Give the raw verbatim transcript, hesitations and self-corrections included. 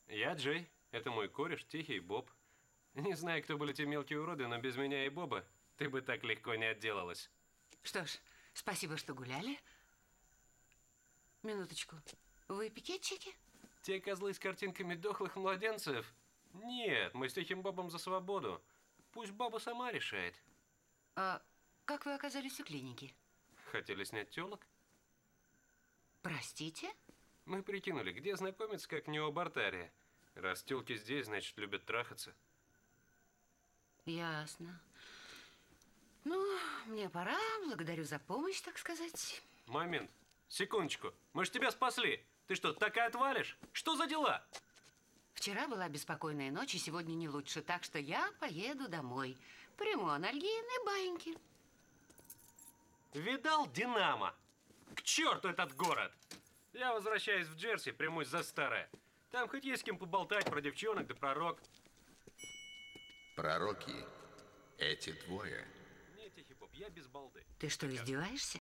Я Джей. Это мой кореш, Тихий Боб. Не знаю, кто были те мелкие уроды, но без меня и Боба ты бы так легко не отделалась. Что ж, спасибо, что гуляли. Минуточку. Вы пикетчики? Те козлы с картинками дохлых младенцев? Нет, мы с Тихим Бобом за свободу. Пусть баба сама решает. А как вы оказались у клиники? Хотели снять тёлок? Простите? Мы прикинули, где знакомиться, как не у Бартария. Раз тёлки здесь, значит, любят трахаться. Ясно. Ну, мне пора. Благодарю за помощь, так сказать. Момент. Секундочку. Мы ж тебя спасли. Ты что, так и отвалишь? Что за дела? Вчера была беспокойная ночь, и сегодня не лучше, так что я поеду домой. Приму анальгин и баиньки. Видал Динамо? К черту этот город! Я возвращаюсь в Джерси, примусь за старое. Там хоть есть с кем поболтать про девчонок да про рок. Пророки, эти двое. Не, Тихий Боб, я без балды. Ты что, издеваешься?